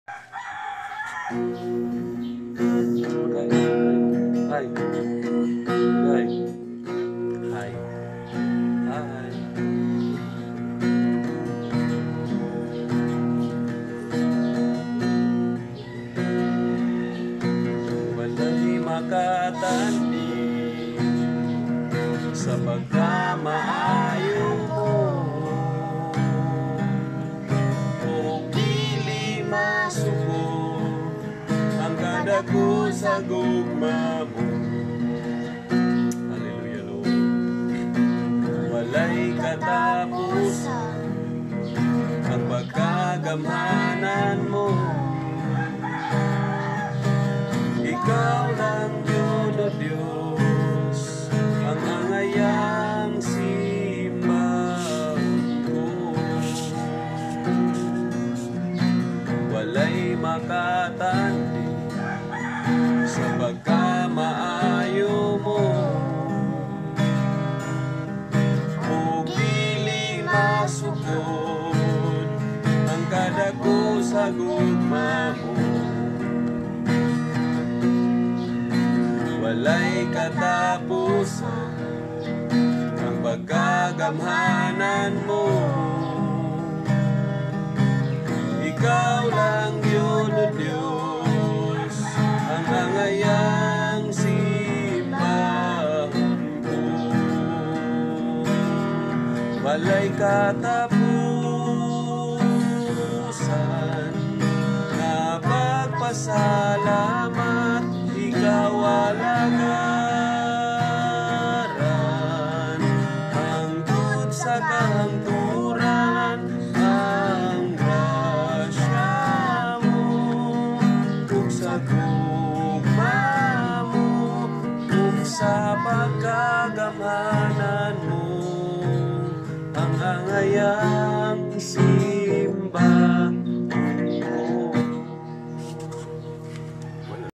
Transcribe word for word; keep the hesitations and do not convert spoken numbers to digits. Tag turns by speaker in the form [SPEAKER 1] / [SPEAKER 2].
[SPEAKER 1] Hi. Hi. Hi. Hi. Wala'y makatandi sa pagkamaayo mo, o dili masuko ang kadako sa gugma mo. Hallelujah, Lord. Wala'y katapusan ang pagkagamhanan mo. Ikaw lang yun, O Diyos, ang angayang simbahan ko. Wala'y makatandi sa pagkamaayo mo, o dili masukod ang kadako sa gugma mo. Wala'y katapusan ang pagkagamhanan mo. Ikaw lang yun, O Diyos, ang angayang simbahan ko. Wala'y katapusan na pagpasalamat. Ikaw alagaran hangtod sa kahangturan, ang grasya mo ug sa gugma mo ug sa pagkagamhanan mo, ang angaya